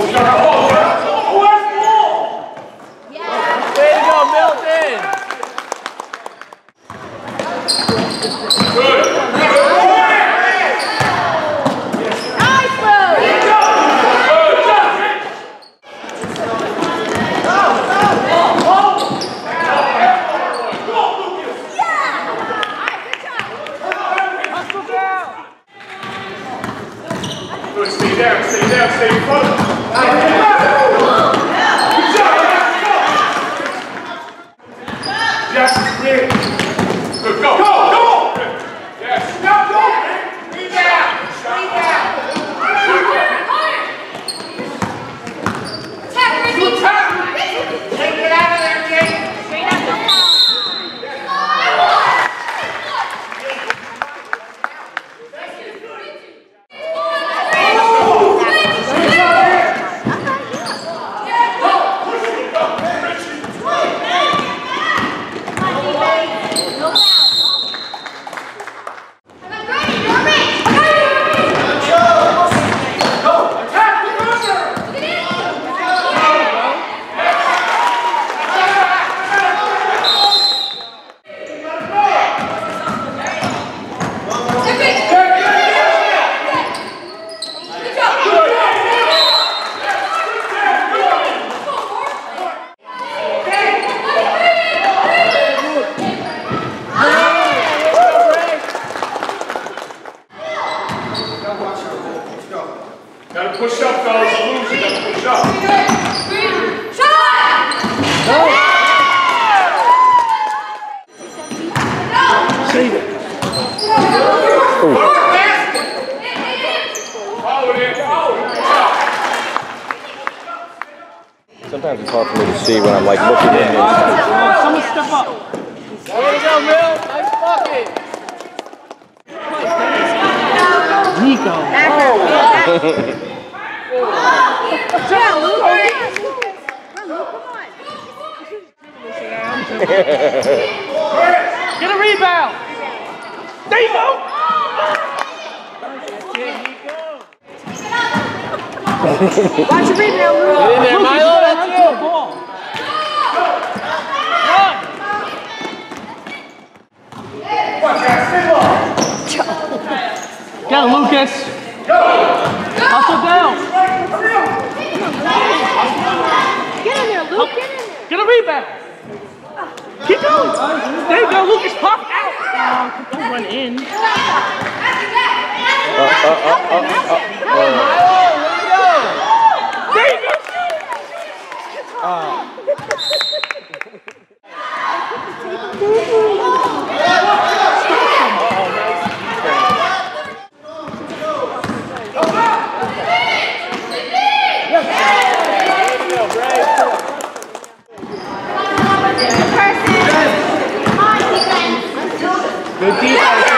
Way to go, Milton! Good. Nice, bro! Good, stay down, stay in front. Jackson, clear. Good, go. Go! Yes. Now go, man. Lead down. Good tap. Take it out of there, Jake. Gotta push up, fellas. You lose, you gotta push up. Save it. Follow it in, follow it. Sometimes it's hard for me to see when I'm like looking in. Someone step up. Way to go, Will. Nice bucket. Nico. Get a rebound. There you go. Watch your rebound, Luke. Get in there, Milo. That's you. Get him, Lucas. Hustle down. Get in there, Luke. Get in there. Get a rebound. Keep going. There you go, Lucas. Pop out. Don't run in. There you go. Good defense.